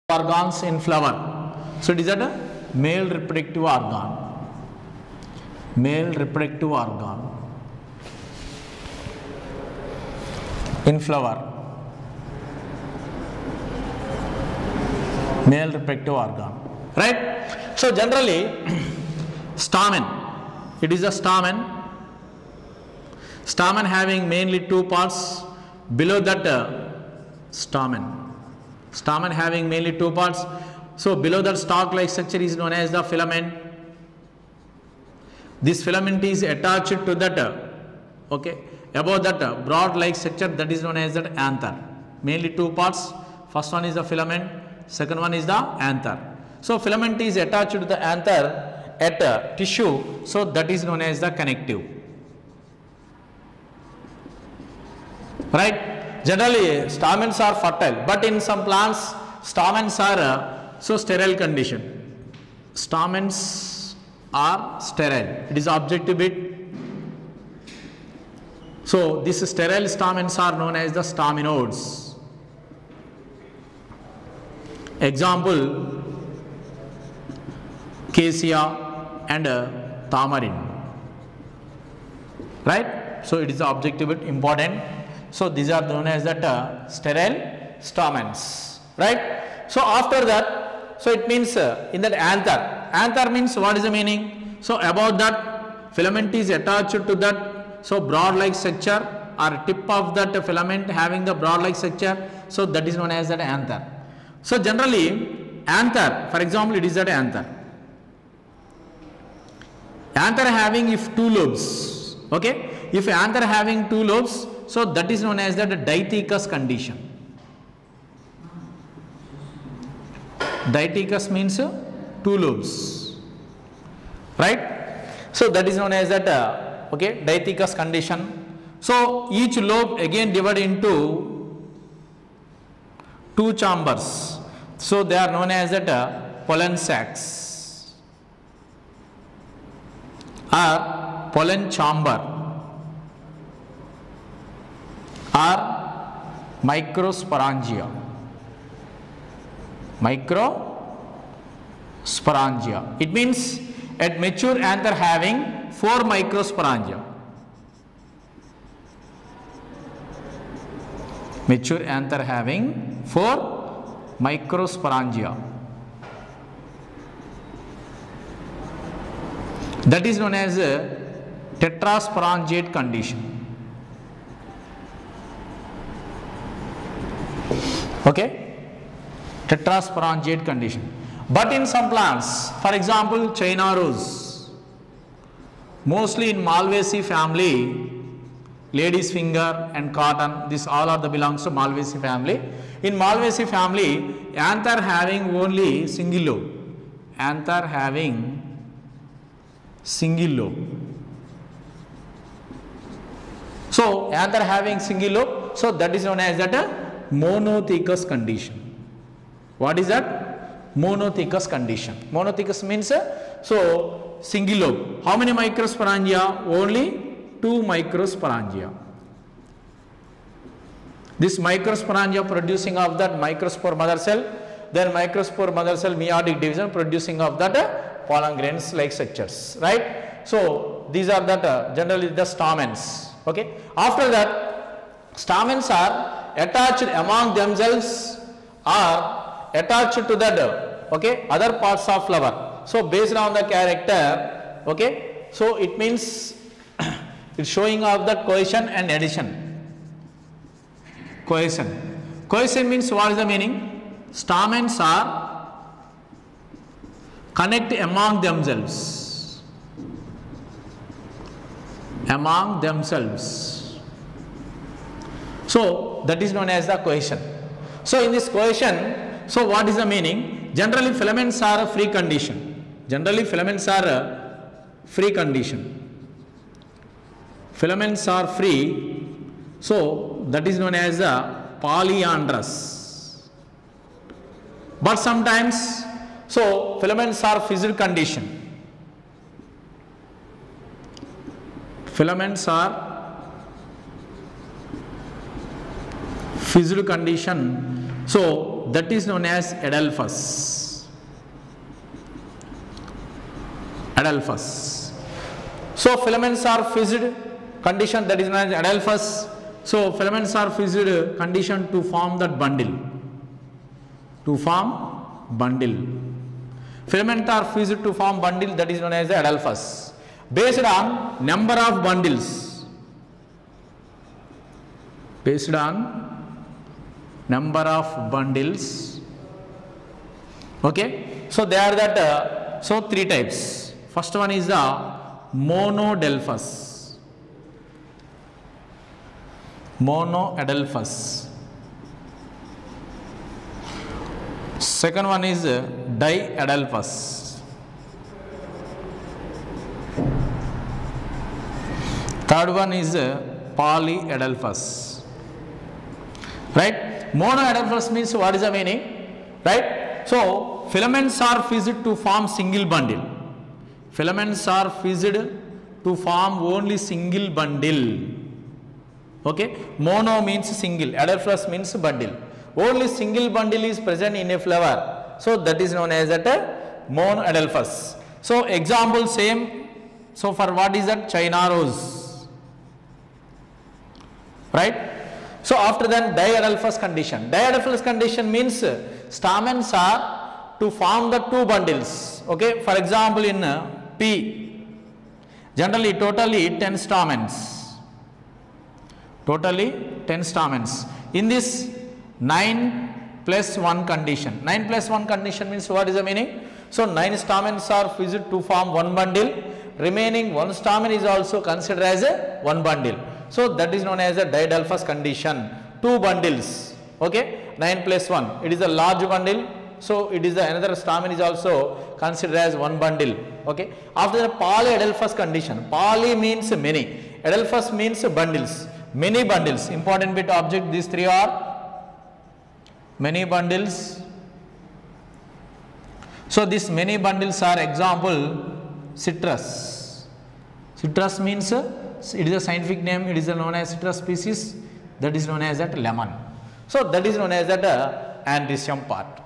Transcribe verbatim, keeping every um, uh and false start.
organs in flower. So it is a male reproductive organ. Male reproductive organ in flower. Male reproductive organ. Right? So generally stamen. It is a stamen. Stamen having mainly two parts. Below that uh, stamen. Stamen having mainly two parts. So below that stalk-like structure is known as the filament. This filament is attached to that, uh, okay, above that uh, broad-like structure, that is known as that anther. Mainly two parts. First one is the filament. Second one is the anther. So filament is attached to the anther at uh, tissue. So that is known as the connective. Right? Generally, stamens are fertile, but in some plants, stamens are uh, so sterile condition. Stamens are sterile. It is objective bit. So these sterile stamens are known as the staminodes. Example: cassia and uh, tamarind. Right? So it is the objective bit important. So these are known as that uh, sterile stamens, right? So after that, so it means uh, in that anther. Anther means what is the meaning? So about that filament is attached to that so broad like structure or tip of that filament having the broad like structure. So that is known as that anther. So generally anther, for example, it is that anther. Anther having if two lobes, okay? If anther having two lobes, so that is known as the dithecous condition. Dithecous means uh, two lobes, right? So that is known as that uh, okay, dithecous condition. So each lobe again divided into two chambers. So they are known as that uh, pollen sacs or pollen chamber or microsporangia. Microsporangia. It means at mature anther having four microsporangia. Mature anther having four microsporangia. That is known as a tetrasporangiate condition. Okay, tetrasporangiate condition. But in some plants, for example, China rose, mostly in Malvaceae family, lady's finger and cotton, this all are the belongs to Malvaceae family. In Malvaceae family, anther having only single lobe, anther having single lobe. So anther having single lobe, so that is known as that a monothecous condition. What is that? Monothecous condition. Monothecous means uh, so single lobe. How many microsporangia? Only two microsporangia. This microsporangia producing of that microspore mother cell, then microspore mother cell meiotic division producing of that uh, pollen grains like structures, right? So these are that uh, generally the stamens. Okay. After that, stamens are attached among themselves or attached to the okay other parts of flower. So based on the character, okay, so it means it's showing of the cohesion and adhesion. Cohesion. Cohesion means what is the meaning? Stamens are connect among themselves. Among themselves. So that is known as the cohesion. So in this cohesion, so what is the meaning? Generally filaments are a free condition. Generally filaments are a free condition. Filaments are free. So that is known as the polyandrous. But sometimes, so filaments are fissile condition. Filaments are fissile condition. So that is known as adelphous. Adelphous. So filaments are fused condition, that is known as adelphous. So filaments are fused condition to form that bundle. To form bundle. Filament are fused to form bundle, that is known as the adelphous. Based on number of bundles. Based on number of bundles. Okay. So they are that. Uh, so three types. First one is the monoadelphous. Monoadelphous. Second one is diadelphous. Third one is polyadelphous. Right? Monoadelphous means what is the meaning? Right? So filaments are fused to form single bundle. Filaments are fused to form only single bundle. Okay? Mono means single. Adelphous means bundle. Only single bundle is present in a flower. So that is known as that monoadelphous. So example same. So for what is that? China rose. Right? So after that diadelphous condition. Diadelphous condition means stamens are to form the two bundles. Okay? For example in P, generally totally ten stamens. Totally ten stamens. In this nine plus one condition. nine plus one condition means what is the meaning? So nine stamens are fused to form one bundle. Remaining one stamen is also considered as a one bundle. So that is known as a diadelphous condition. Two bundles. Okay. nine plus one. It is a large bundle. So it is the another stamen is also considered as one bundle. Okay. After the polyadelphous condition. Poly means many. Adelphous means bundles. Many bundles. Important bit object. These three are many bundles. So these many bundles are example citrus. Citrus means uh, it is a scientific name. It is known as citrus species. That is known as that lemon. So that is known as that uh, Androecium part.